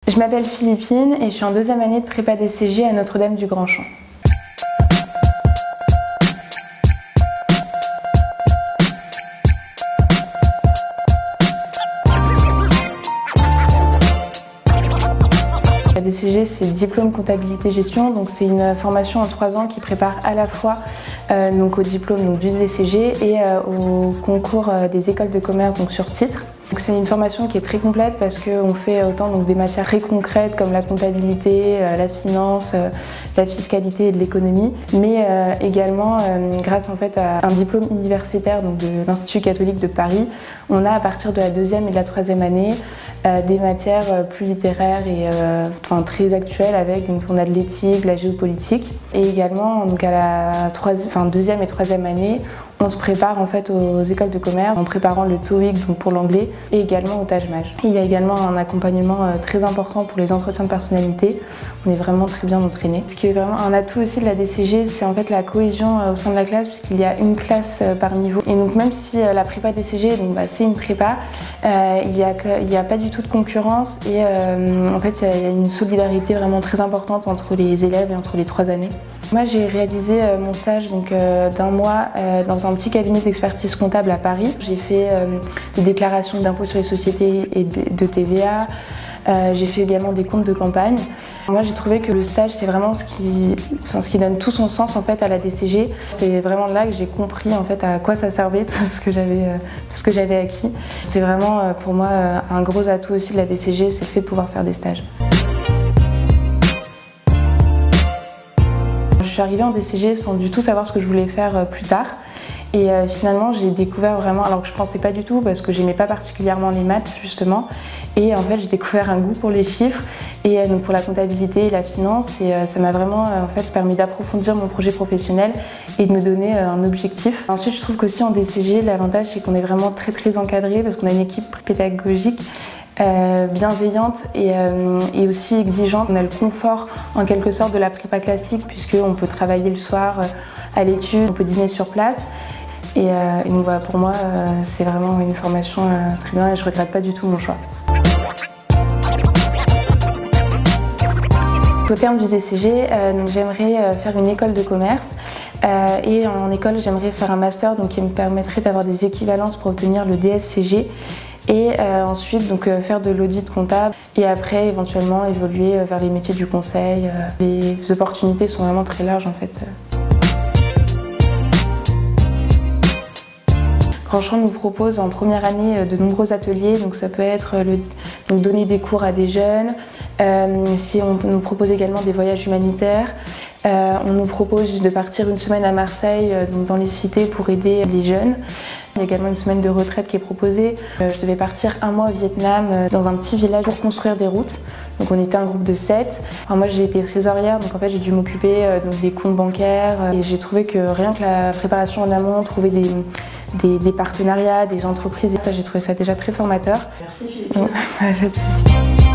Je m'appelle Philippine et je suis en deuxième année de prépa DCG à Notre-Dame du Grand Champ. La DCG, c'est diplôme comptabilité gestion, donc c'est une formation en 3 ans qui prépare à la fois au diplôme du DCG et au concours des écoles de commerce sur titre. C'est une formation qui est très complète parce qu'on fait autant des matières très concrètes comme la comptabilité, la finance, la fiscalité et de l'économie, mais également grâce à un diplôme universitaire de l'Institut catholique de Paris, on a à partir de la 2e et de la 3e année des matières plus littéraires et très actuelles avec on a de l'éthique, la géopolitique, et également à la 2e et 3e année on se prépare aux écoles de commerce en préparant le TOEIC pour l'anglais et également au TAJMAJ. Il y a également un accompagnement très important pour les entretiens de personnalité. On est vraiment très bien entraînés. Ce qui est vraiment un atout aussi de la DCG, c'est la cohésion au sein de la classe, puisqu'il y a une classe par niveau. Et donc même si la prépa DCG c'est une prépa, il n'y a pas du tout de concurrence et il y a une solidarité vraiment très importante entre les élèves et entre les 3 années. Moi, j'ai réalisé mon stage d'1 mois dans un petit cabinet d'expertise comptable à Paris. J'ai fait des déclarations d'impôts sur les sociétés et de TVA. J'ai fait également des comptes de campagne. Moi, j'ai trouvé que le stage, c'est vraiment ce qui donne tout son sens à la DCG. C'est vraiment là que j'ai compris à quoi ça servait tout ce que j'avais acquis. C'est vraiment pour moi un gros atout aussi de la DCG, c'est le fait de pouvoir faire des stages. Je suis arrivée en DCG sans du tout savoir ce que je voulais faire plus tard. Et finalement, j'ai découvert vraiment, alors que je ne pensais pas du tout parce que j'aimais pas particulièrement les maths justement. Et j'ai découvert un goût pour les chiffres et pour la comptabilité et la finance. Et ça m'a vraiment permis d'approfondir mon projet professionnel et de me donner un objectif. Ensuite, je trouve qu'aussi en DCG, l'avantage c'est qu'on est vraiment très encadré parce qu'on a une équipe pédagogique bienveillante et aussi exigeante. On a le confort en quelque sorte de la prépa classique puisqu'on peut travailler le soir à l'étude, on peut dîner sur place. Et donc voilà, pour moi c'est vraiment une formation très bien et je ne regrette pas du tout mon choix. Au terme du DCG, j'aimerais faire une école de commerce et en école j'aimerais faire un master qui me permettrait d'avoir des équivalences pour obtenir le DSCG. Et ensuite faire de l'audit comptable et après éventuellement évoluer vers les métiers du conseil. Les opportunités sont vraiment très larges en fait. Grand Champ nous propose en première année de nombreux ateliers, donc ça peut être donner des cours à des jeunes, on nous propose également des voyages humanitaires. On nous propose de partir une semaine à Marseille, dans les cités pour aider les jeunes. Il y a également une semaine de retraite qui est proposée. Je devais partir 1 mois au Vietnam, dans un petit village pour construire des routes. Donc on était un groupe de 7. Alors moi j'ai été trésorière, donc j'ai dû m'occuper des comptes bancaires. Et j'ai trouvé que rien que la préparation en amont, trouver des partenariats, des entreprises, et ça j'ai trouvé ça déjà très formateur. Merci Philippine. Pas de souci.